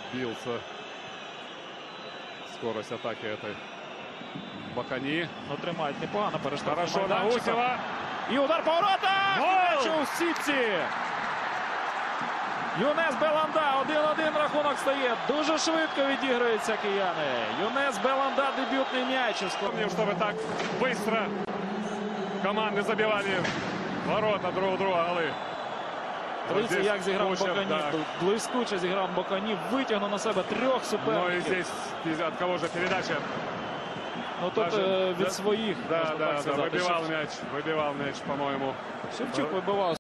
сбился. Скорость атаки этой Бакані. Ну, тримають непогано, перештовхує Хорошо на майданчика. Гусєва. І удар по воротах! Гол! М'яч у сітці! Юнес Беланда, 1-1 рахунок стає. Дуже швидко відігруються кияни. Юнес Беланда, дебютний м'яч. Помню, чтобы так быстро команды забивали ворота друг друга голи. Дивіться, як зіграв Кучер, Бакані. да. Блискуче зіграв Бакані. Витягнув на себе 3 Ну и суперників. здесь от кого же передача? Ну, тут Даже, від своїх, Да, можна да, так да, сказати. выбивал мяч, по-моему. Шевчук вибивав.